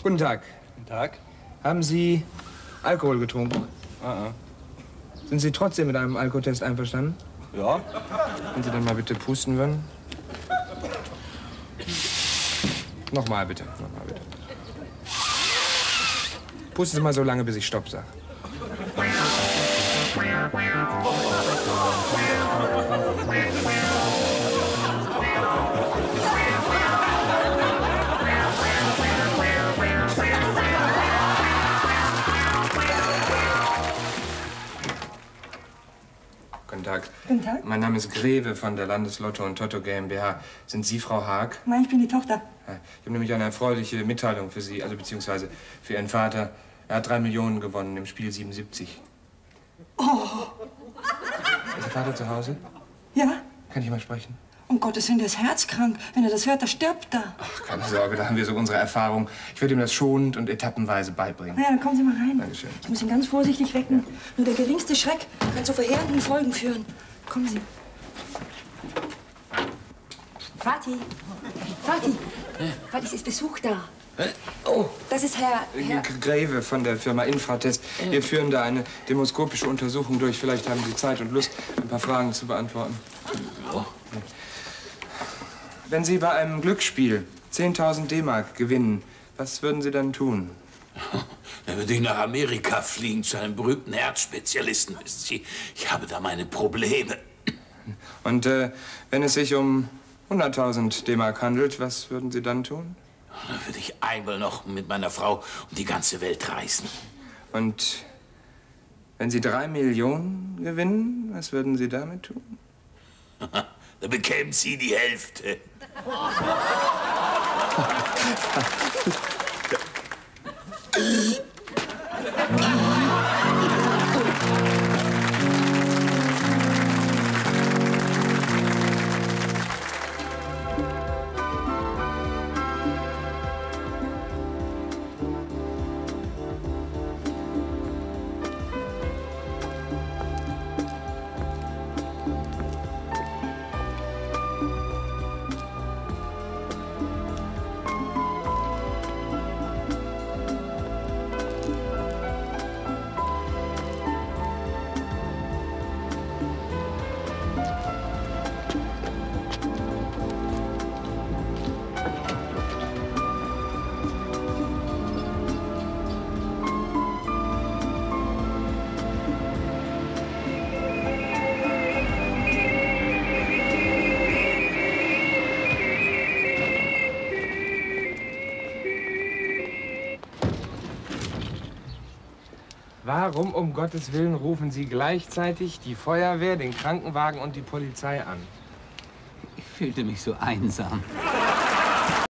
Guten Tag. Guten Tag. Haben Sie Alkohol getrunken? Ah. Sind Sie trotzdem mit einem Alkotest einverstanden? Ja. Wenn Sie dann mal bitte pusten würden. Nochmal bitte. Nochmal bitte. Pusten Sie mal so lange, bis ich Stopp sage. Guten Tag. Guten Tag. Mein Name ist Greve von der Landeslotto und Toto GmbH. Sind Sie Frau Haag? Nein, ich bin die Tochter. Ja, ich habe nämlich eine erfreuliche Mitteilung für Sie, also beziehungsweise für Ihren Vater. Er hat 3 Millionen gewonnen im Spiel 77. Oh. Ist Ihr Vater zu Hause? Ja? Kann ich mal sprechen? Um Gottes Willen, der ist herzkrank. Wenn er das hört, der stirbt da. Ach, keine Sorge, da haben wir so unsere Erfahrung. Ich werde ihm das schonend und etappenweise beibringen. Na ja, dann kommen Sie mal rein. Dankeschön. Ich muss ihn ganz vorsichtig wecken. Nur der geringste Schreck kann zu verheerenden Folgen führen. Kommen Sie. Vati. Vati. Vati, es ist Besuch da. Oh. Das ist Herr... Greve von der Firma Infratest. Wir führen da eine demoskopische Untersuchung durch. Vielleicht haben Sie Zeit und Lust, ein paar Fragen zu beantworten. Oh. Wenn Sie bei einem Glücksspiel 10.000 D-Mark gewinnen, was würden Sie dann tun? Dann würde ich nach Amerika fliegen zu einem berühmten Herzspezialisten, wissen Sie. Ich habe da meine Probleme. Und wenn es sich um 100.000 D-Mark handelt, was würden Sie dann tun? Dann würde ich einmal noch mit meiner Frau um die ganze Welt reisen. Und wenn Sie 3 Millionen gewinnen, was würden Sie damit tun? Da bekämen Sie die Hälfte. Warum um Gottes Willen rufen Sie gleichzeitig die Feuerwehr, den Krankenwagen und die Polizei an? Ich fühlte mich so einsam.